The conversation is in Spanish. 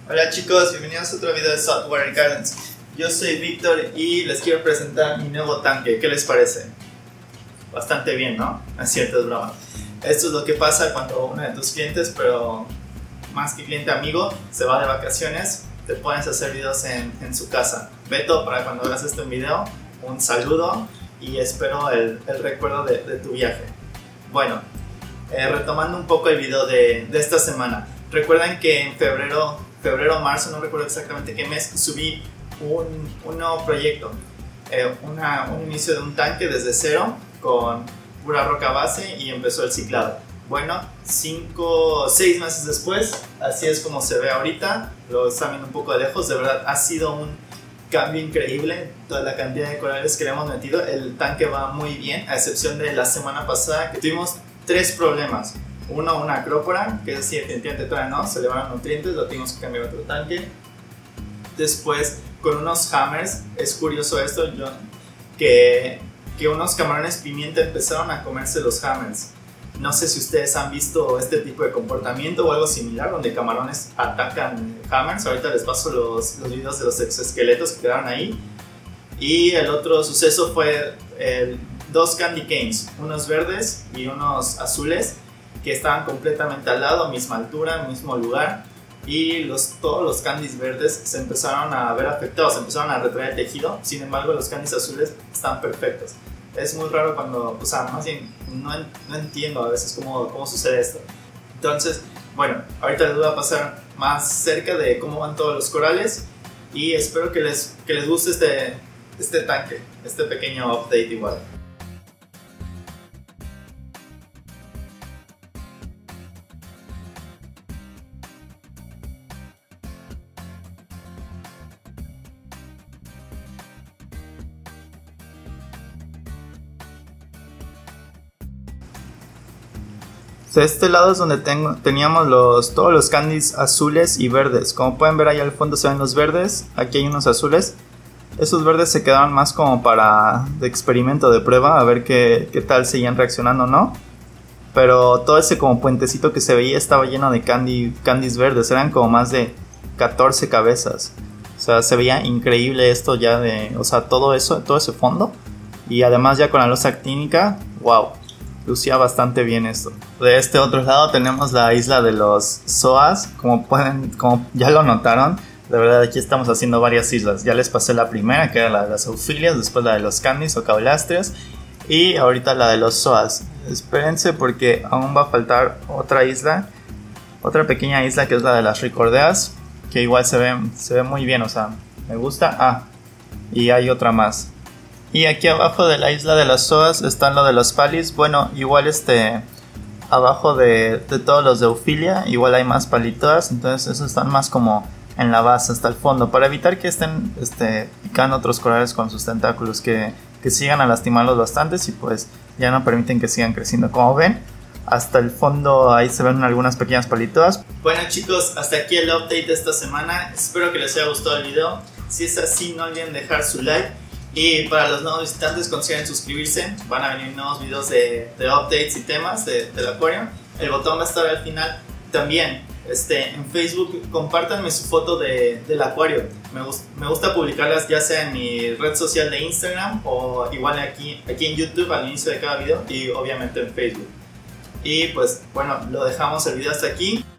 Hola chicos, bienvenidos a otro video de Saltwater Gardens. Yo soy Víctor y les quiero presentar mi nuevo tanque. ¿Qué les parece? Bastante bien, ¿no? Es cierto, es broma. Esto es lo que pasa cuando uno de tus clientes, pero más que cliente amigo, se va de vacaciones. Te pones a hacer videos en su casa. Beto, para cuando hagas este video, un saludo y espero el recuerdo de tu viaje. Bueno, retomando un poco el video de esta semana. Recuerden que en febrero o marzo, no recuerdo exactamente qué mes, subí un nuevo proyecto. Un inicio de un tanque desde cero con pura roca base y empezó el ciclado. Bueno, 6 meses después, así es como se ve ahorita. Lo están viendo un poco de lejos. De verdad ha sido un cambio increíble. Toda la cantidad de corales que le hemos metido. El tanque va muy bien, a excepción de la semana pasada que tuvimos 3 problemas. Uno, una acrópora, que es definitivamente todavía no, se le van nutrientes, lo tuvimos que cambiar a otro tanque. Después, con unos hammers, es curioso esto, que unos camarones pimienta empezaron a comerse los hammers. No sé si ustedes han visto este tipo de comportamiento o algo similar, donde camarones atacan hammers. Ahorita les paso los videos de los exoesqueletos que quedaron ahí. Y el otro suceso fue 2 candy canes, unos verdes y unos azules, que estaban completamente al lado, misma altura, mismo lugar, y todos los candies verdes se empezaron a ver afectados, se empezaron a retraer el tejido. Sin embargo, los candies azules están perfectos. Es muy raro cuando, o sea, más bien no entiendo a veces cómo sucede esto. Entonces, bueno, ahorita les voy a pasar más cerca de cómo van todos los corales y espero que les guste este tanque, este pequeño update igual. De este lado es donde teníamos todos los candies azules y verdes. Como pueden ver, ahí al fondo se ven los verdes, aquí hay unos azules. Esos verdes se quedaron más como de experimento, de prueba, a ver qué tal seguían reaccionando o no. Pero todo ese como puentecito que se veía estaba lleno de candies verdes, eran como más de 14 cabezas. O sea, se veía increíble esto ya o sea, todo ese fondo. Y además ya con la luz actínica, wow. Lucía bastante bien esto. De este otro lado tenemos la isla de los zoas. Como ya lo notaron, de verdad aquí estamos haciendo varias islas. Ya les pasé la primera, que era la de las eufilias, después la de los candies o caulastrias, y ahorita la de los zoas. Espérense porque aún va a faltar otra isla, otra pequeña isla, que es la de las ricordeas, que igual se ve muy bien, o sea, me gusta. Y hay otra más. Y aquí abajo de la isla de las zoas están lo de los palis. Bueno, igual abajo de todos los de eufilia, igual hay más palitoas. Entonces esos están más como en la base, hasta el fondo, para evitar que estén picando otros corales con sus tentáculos, que sigan a lastimarlos bastantes y pues ya no permiten que sigan creciendo. Como ven, hasta el fondo ahí se ven algunas pequeñas palitoas. Bueno chicos, hasta aquí el update de esta semana. Espero que les haya gustado el video. Si es así, no olviden dejar su like. Y para los nuevos visitantes, consideren suscribirse. Van a venir nuevos videos de updates y temas del acuario. El botón va a estar al final. También en Facebook, compártanme su foto del acuario. Me gusta publicarlas ya sea en mi red social de Instagram o igual aquí en YouTube al inicio de cada video, y obviamente en Facebook. Y pues bueno, lo dejamos el video hasta aquí.